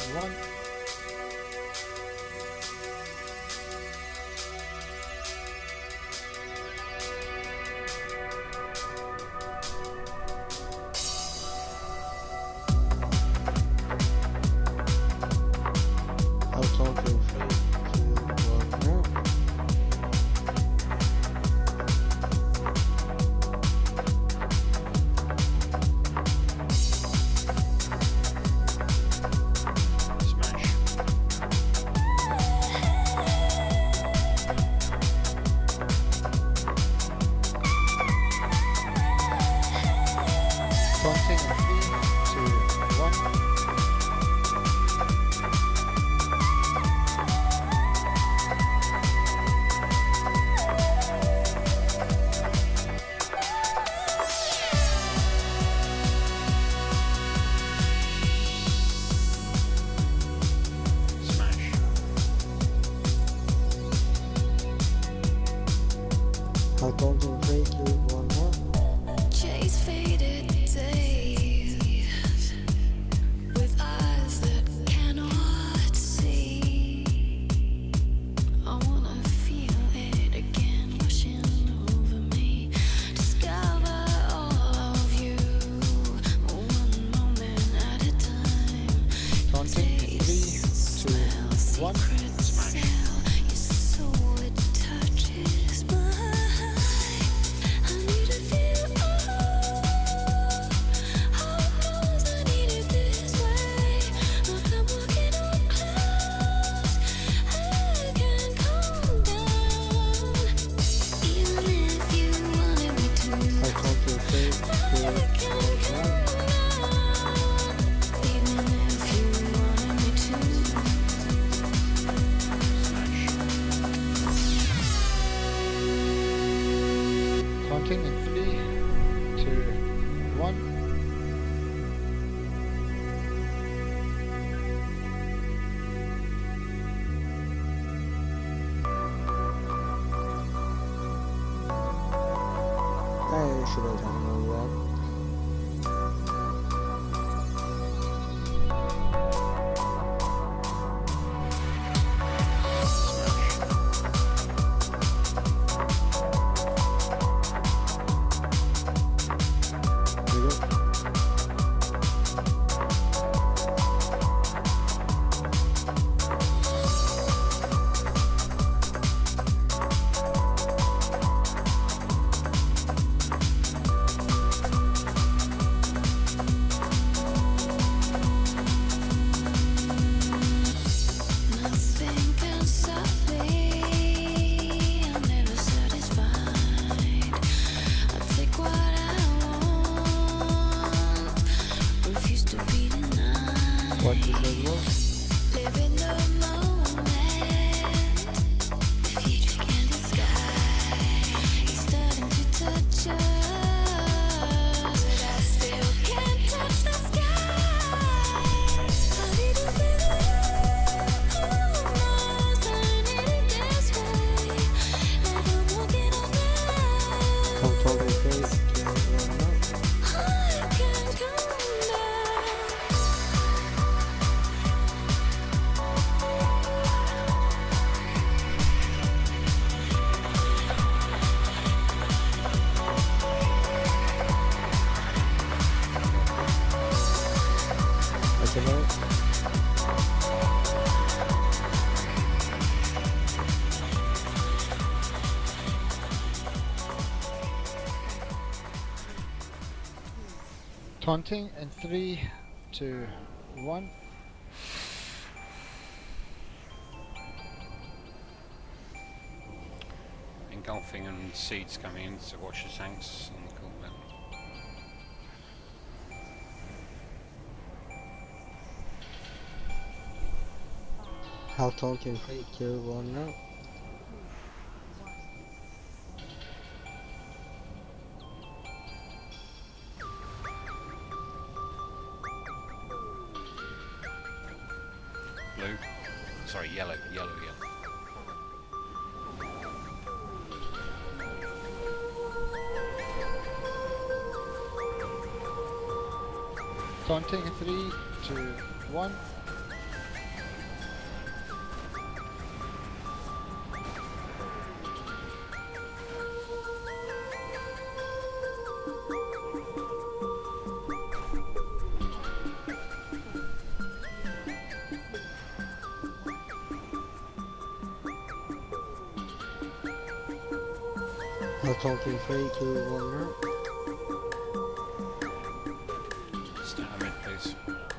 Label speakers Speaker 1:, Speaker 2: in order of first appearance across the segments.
Speaker 1: one. I'll talk in 3, 2, 1 now. Counting in 3, 2, 1. I'll count in 3, 2, 1 now.
Speaker 2: Chase faded days with eyes that cannot see. I wanna feel it again washing over me. Discover all of you, one moment at a time.
Speaker 1: Counting in 3, 2, 1.
Speaker 2: Your soul, it touches mine. I need to feel knows I need it this way. I'll come walking on clouds. I can calm down. Even if you wanted me to,
Speaker 1: I'll count in 3, 2, 1 now.
Speaker 2: even if you wanted me to.
Speaker 1: Counting in 3, 2, 1. I should have done more that. There you go.
Speaker 2: Nothing can stop me. I'm never satisfied. I take what I want. Refuse to be denied.
Speaker 1: What you said was?
Speaker 2: Live in the moment. The future can disguise. It's starting to touch us, but I still can't touch the sky. I need to feel it. Almost I need it this way. Like I'm walking on clouds.
Speaker 1: Count all in 3, 2, 1 now.
Speaker 2: I can't come back.
Speaker 1: That's about it. Taunting in 3, 2, 1.
Speaker 3: Engulfing and seeds coming in to wash the tanks on the cool bit.
Speaker 1: I'll talk in 3, 2, 1 now.
Speaker 3: Blue. Sorry, yellow.
Speaker 1: Taunting in 3, 2, 1. I'll count in 3, 2, 1 now.
Speaker 3: Stay on mid, please.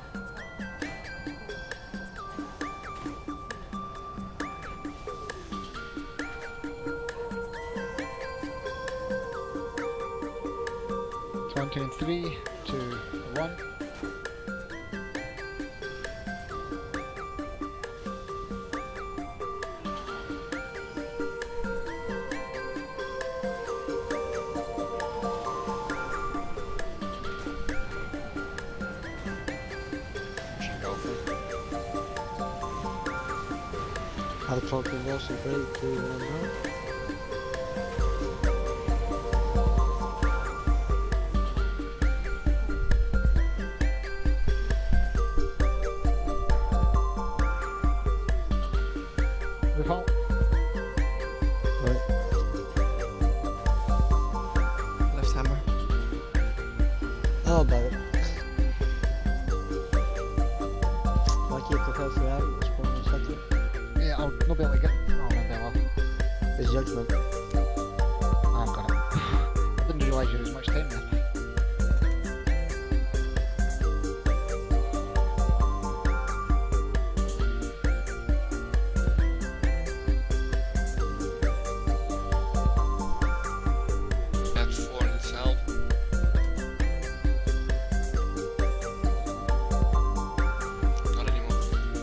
Speaker 4: Counting in 3, 2, 1.
Speaker 3: Pushing Golfer.
Speaker 1: I'll count in loss in 3, 2, 1 now.
Speaker 4: Without.
Speaker 1: Right.
Speaker 5: Left hammer.
Speaker 1: How about it? Like you prepare for out, just one second.
Speaker 4: Yeah, I'll not be able to get. Oh, man, well.
Speaker 1: It's judgment.
Speaker 4: I've got it. I didn't realise you had as much time there.
Speaker 5: That's 4 in cell. Not anymore.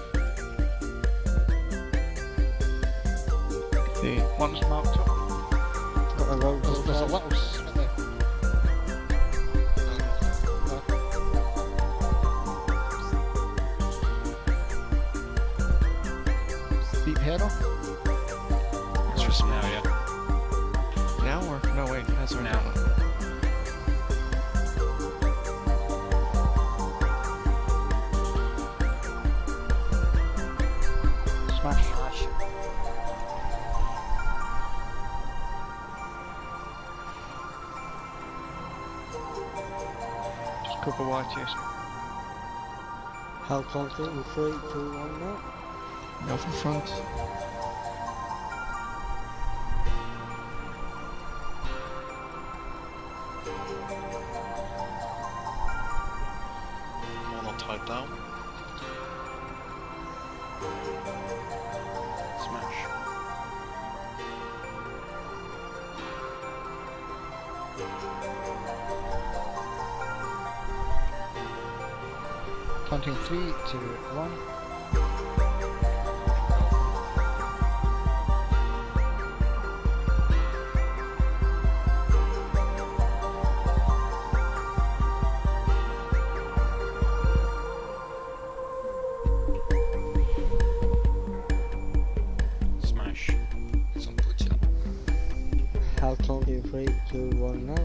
Speaker 5: The one's marked up.
Speaker 1: Got a road
Speaker 4: There's a
Speaker 1: go
Speaker 4: little slit there. Deep header.
Speaker 5: It's just
Speaker 3: Now, yeah.
Speaker 5: now or no wait, that's our
Speaker 3: Now.
Speaker 4: Smash.
Speaker 5: Just couple watches.
Speaker 1: I'll count in 3, 2, 1 now.
Speaker 5: Go from front. One not tied down.
Speaker 3: Smash.
Speaker 4: Counting 3, 2, 1.
Speaker 3: Smash.
Speaker 5: Some puts up.
Speaker 1: I'll count in 3, 2, 1 now.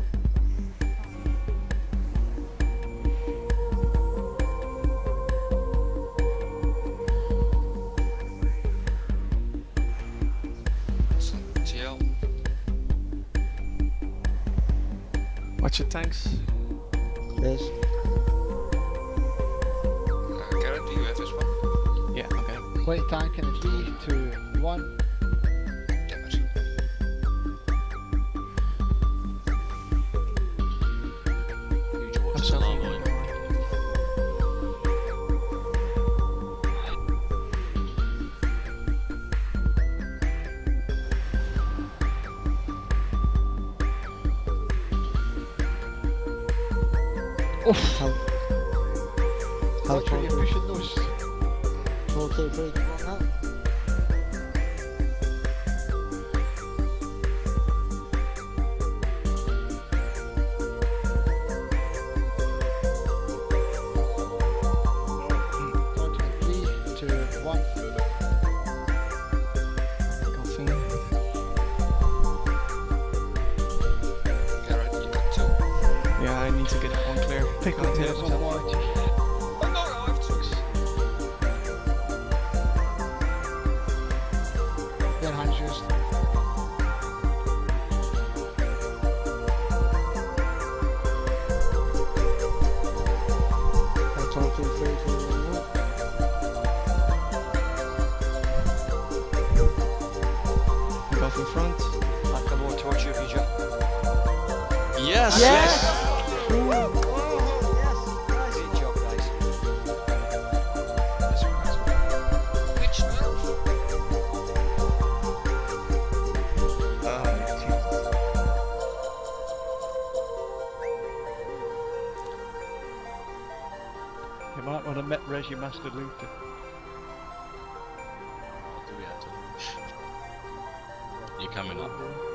Speaker 5: Some TL. Watch your tanks.
Speaker 1: Yes.
Speaker 5: Garrett, do you have this one? Yeah, okay.
Speaker 4: Plate tank in 3, 2, 1.
Speaker 5: Damn it.
Speaker 3: Huge water
Speaker 5: Absolutely.
Speaker 3: alarm line.
Speaker 4: Oof!
Speaker 1: I'll
Speaker 4: Watch where
Speaker 1: count
Speaker 4: you're
Speaker 1: in
Speaker 4: pushing those.
Speaker 1: 4, 2, 3, 2, 1 now.
Speaker 4: Counting in 3, 2, 1.
Speaker 5: Golfing. Garrett, you got 2. Yeah, I need to get that one clear. Pick on
Speaker 4: There's
Speaker 5: tails.
Speaker 4: one watch.
Speaker 5: Oh no, I have 6.
Speaker 4: Their hands used.
Speaker 1: I'll count in 3, 2, 1 now.
Speaker 5: Golf in front.
Speaker 6: I'll come over towards you, Peter.
Speaker 5: Yes!
Speaker 4: Yes!
Speaker 3: Good job, guys. That's right.
Speaker 6: Which move?
Speaker 5: You might want to res your Master Luther.
Speaker 6: Do we have to? You're coming up.